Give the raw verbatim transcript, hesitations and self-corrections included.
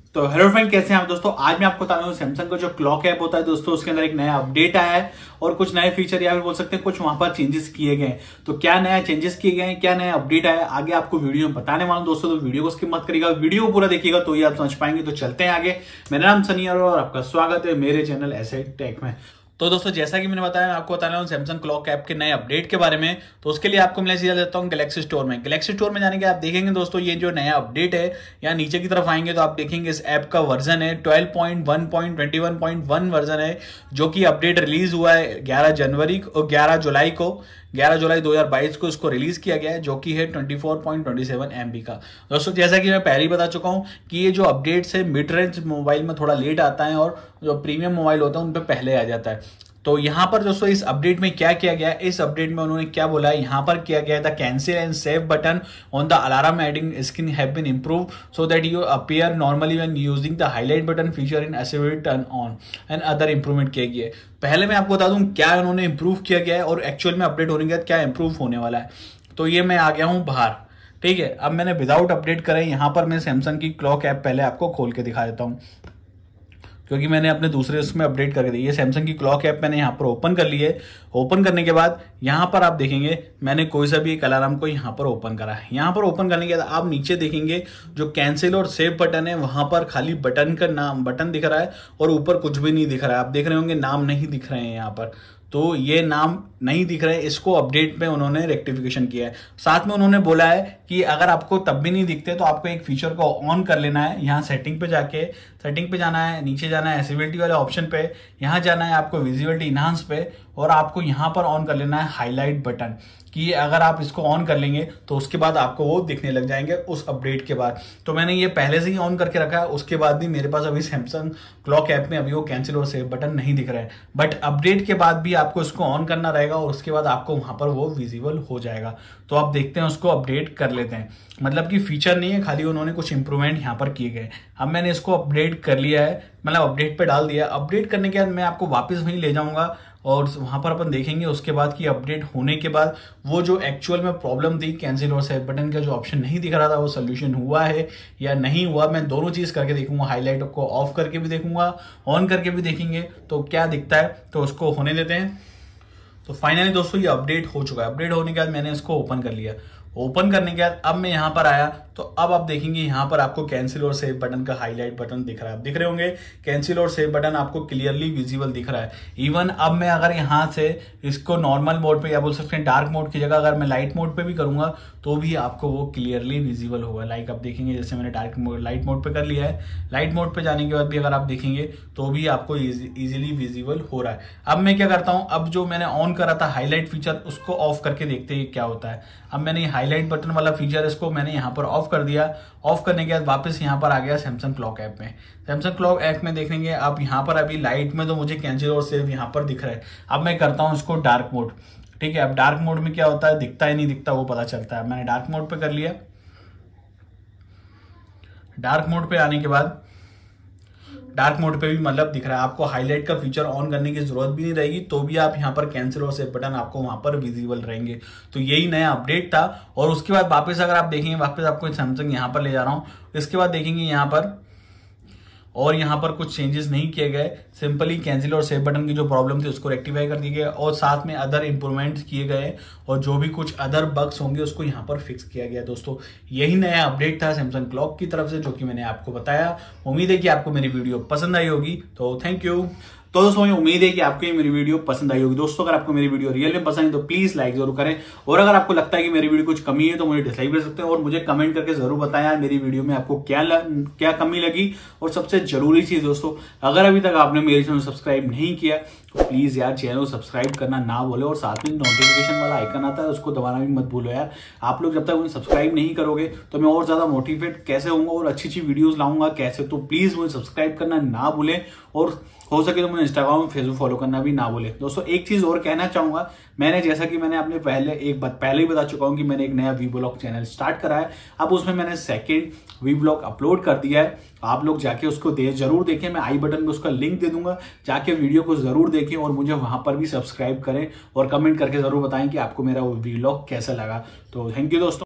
तो hello friend, कैसे हैं आप दोस्तों। आज मैं आपको बता रहा हूँ सैमसंग का जो क्लॉक ऐप होता है दोस्तों, उसके अंदर एक नया अपडेट आया है और कुछ नए फीचर या फिर बोल सकते हैं कुछ वहां पर चेंजेस किए गए हैं। तो क्या नया चेंजेस किए गए हैं, क्या नया अपडेट आया, आगे आपको वीडियो में बताने वाला हूं दोस्तों। तो वीडियो को स्किप मत करिएगा, वीडियो को पूरा देखिएगा तो ही आप समझ पाएंगे। तो चलते हैं आगे। मेरा नाम सनी और आपका स्वागत है मेरे चैनल ऐसे टेक में। तो दोस्तों जैसा कि मैंने बताया, मैं आपको बताने वाला हूं सैमसंग क्लॉक ऐप के नए अपडेट के बारे में। तो उसके लिए आपको मैं सीधा देता हूं गैलेक्सी स्टोर में। गैलेक्सी स्टोर में जाने के आप देखेंगे दोस्तों, ये जो नया अपडेट है, यहाँ नीचे की तरफ आएंगे तो आप देखेंगे इस ऐप का वर्जन है twelve point one point twenty one point one version है, जो कि अपडेट रिलीज हुआ है ग्यारह जनवरी और ग्यारह जुलाई को ग्यारह जुलाई दो हज़ार बाईस को इसको रिलीज किया गया है, जो कि है चौबीस पॉइंट दो सात एमबी का। दोस्तों जैसा कि मैं पहले ही बता चुका हूं कि ये जो अपडेट्स है मिड रेंज मोबाइल में थोड़ा लेट आता है और जो प्रीमियम मोबाइल होता है उन पर पहले आ जाता है। तो यहाँ पर दोस्तों इस अपडेट में क्या किया गया है, इस अपडेट में उन्होंने क्या बोला है, यहाँ पर किया गया है the cancel and save button on the alarm adding screen have been improve so that you appear normally when using the highlight button feature in accessibility turn on and other improvement किया गया है। पहले मैं आपको बता दूं क्या उन्होंने इंप्रूव किया गया है और एक्चुअल में अपडेट होने के बाद क्या इंप्रूव होने वाला है। तो ये मैं आ गया हूँ बाहर, ठीक है। अब मैंने विदाउट अपडेट करे यहाँ पर मैं सैमसंग की क्लॉक ऐप पहले आपको खोल के दिखा देता हूँ, क्योंकि मैंने अपने दूसरे उसमें अपडेट करके दी। ये सैमसंग की क्लॉक ऐप मैंने यहाँ पर ओपन कर ली है। ओपन करने के बाद यहाँ पर आप देखेंगे मैंने कोई सा भी एक अलार्म को यहाँ पर ओपन करा है। यहाँ पर ओपन करने के बाद आप नीचे देखेंगे जो कैंसिल और सेव बटन है, वहां पर खाली बटन का नाम बटन दिख रहा है और ऊपर कुछ भी नहीं दिख रहा है। आप देख रहे होंगे नाम नहीं दिख रहे हैं यहाँ पर, तो ये नाम नहीं दिख रहे हैं। इसको अपडेट में उन्होंने रेक्टिफिकेशन किया है। साथ में उन्होंने बोला है कि अगर आपको तब भी नहीं दिखते तो आपको एक फीचर को ऑन कर लेना है। यहाँ सेटिंग पे जाके सेटिंग पे जाना है, नीचे जाना है एक्सेसिबिलिटी वाले ऑप्शन पे, यहाँ जाना है आपको विजिबिलिटी इनहांस पे और आपको यहाँ पर ऑन कर लेना है हाईलाइट बटन, कि अगर आप इसको ऑन कर लेंगे तो उसके बाद आपको वो दिखने लग जाएंगे उस अपडेट के बाद। तो मैंने ये पहले से ही ऑन करके रखा है, उसके बाद भी मेरे पास अभी सैमसंग क्लॉक ऐप में अभी वो कैंसिल और सेव बटन नहीं दिख रहा है, बट अपडेट के बाद भी आपको इसको ऑन करना रहेगा और उसके बाद आपको वहां पर वो विजिबल हो जाएगा। तो आप देखते हैं उसको अपडेट कर लेते हैं। मतलब कि फीचर नहीं है, खाली उन्होंने कुछ इंप्रूवमेंट यहाँ पर किए गए। अब मैंने इसको अपडेट कर लिया है, मतलब अपडेट पे डाल दिया। अपडेट करने के बाद मैं आपको वापस वहीं ले जाऊंगा और वहां पर अपन देखेंगे उसके बाद की अपडेट होने के बाद वो जो एक्चुअल में प्रॉब्लम थी कैंसिल और सेव बटन का जो ऑप्शन नहीं दिख रहा था वो सोल्यूशन हुआ है या नहीं हुआ। मैं दोनों चीज करके देखूंगा, हाईलाइट को ऑफ करके भी देखूंगा, ऑन करके भी देखेंगे तो क्या दिखता है। तो उसको होने देते हैं। तो फाइनली दोस्तों ये अपडेट हो चुका है। अपडेट होने के बाद मैंने इसको ओपन कर लिया। ओपन करने के बाद अब मैं यहां पर आया तो अब आप देखेंगे यहां पर आपको कैंसिल और सेव बटन का हाईलाइट बटन दिख रहा है। आप दिख रहे होंगे कैंसिल और सेव बटन आपको क्लियरली विजिबल दिख रहा है। इवन अब मैं अगर यहां से इसको नॉर्मल मोड पे या बोल सकते हैं डार्क मोड की जगह अगर मैं लाइट मोड पे भी करूंगा तो भी आपको वो क्लियरली विजिबल होगा। लाइक आप देखेंगे जैसे मैंने डार्क मोड लाइट मोड पे कर लिया है, लाइट मोड पे जाने के बाद भी अगर आप देखेंगे तो भी आपको इजिली विजिबल हो रहा है। अब मैं क्या करता हूं, अब जो मैंने ऑन करा था हाईलाइट फीचर उसको ऑफ करके देखते हैं क्या होता है। अब मैंने हाईलाइट बटन वाला फीचर इसको मैंने यहाँ पर ऑफ कर दिया। ऑफ करने के बाद वापस यहाँ पर आ गया सैमसंग क्लॉक ऐप में। सैमसंग क्लॉक ऐप में देखेंगे आप यहाँ पर अभी लाइट में तो मुझे कैंसिल और सेव यहाँ पर दिख रहा है। अब मैं करता हूँ इसको डार्क मोड, ठीक है। अब डार्क मोड में क्या होता है, दिखता है नहीं दिखता वो पता चलता है। मैंने डार्क मोड पे कर लिया। डार्क मोड पे आने के बाद डार्क मोड पे भी मतलब दिख रहा है। आपको हाईलाइट का फीचर ऑन करने की जरूरत भी नहीं रहेगी, तो भी आप यहाँ पर कैंसिल और सेव बटन आपको वहां पर विजिबल रहेंगे। तो यही नया अपडेट था। और उसके बाद वापस अगर आप देखेंगे, वापस आपको सैमसंग यहाँ पर ले जा रहा हूँ, इसके बाद देखेंगे यहाँ पर और यहाँ पर कुछ चेंजेस नहीं किए गए। सिंपली कैंसिल और सेव बटन की जो प्रॉब्लम थी उसको रेक्टिफाई कर दिए गए और साथ में अदर इंप्रूवमेंट्स किए गए और जो भी कुछ अदर बग्स होंगे उसको यहाँ पर फिक्स किया गया। दोस्तों यही नया अपडेट था सैमसंग क्लॉक की तरफ से, जो कि मैंने आपको बताया। उम्मीद है कि आपको मेरी वीडियो पसंद आई होगी। तो थैंक यू। तो दोस्तों मुझे उम्मीद है कि आपको ये मेरी वीडियो पसंद आई होगी। दोस्तों अगर आपको मेरी वीडियो रियल में पसंद है तो प्लीज लाइक जरूर करें, और अगर आपको लगता है कि मेरी वीडियो कुछ कमी है तो मुझे डिसलाइक कर सकते हैं और मुझे कमेंट करके जरूर बताएं यार मेरी वीडियो में आपको क्या ल, क्या कमी लगी। और सबसे जरूरी चीज दोस्तों, अगर अभी तक आपने मेरे चैनल सब्सक्राइब नहीं किया तो प्लीज यार चैनल को सब्सक्राइब करना ना भूले और साथ में नोटिफिकेशन वाला आइकन आता है उसको दबाना भी मत भूलो यार। आप लोग जब तक मुझे सब्सक्राइब नहीं करोगे तो मैं और ज्यादा मोटिवेट कैसे होऊंगा और अच्छी अच्छी वीडियोस लाऊंगा कैसे। तो प्लीज मुझे सब्सक्राइब करना ना भूलें और हो सके तो मुझे इंस्टाग्राम और फेसबुक फॉलो करना भी ना भूले। दोस्तों एक चीज और कहना चाहूंगा, मैंने जैसा कि मैंने अपने पहले एक बात पहले ही बता चुका हूं कि मैंने एक नया वी ब्लॉग चैनल स्टार्ट करा है। अब उसमें मैंने सेकंड वी ब्लॉग अपलोड कर दिया है। आप लोग जाके उसको दे जरूर देखें। मैं आई बटन में उसका लिंक दे दूंगा, जाके वीडियो को जरूर देखें और मुझे वहां पर भी सब्सक्राइब करें और कमेंट करके जरूर बताएं कि आपको मेरा वो वी ब्लॉग कैसा लगा। तो थैंक यू दोस्तों।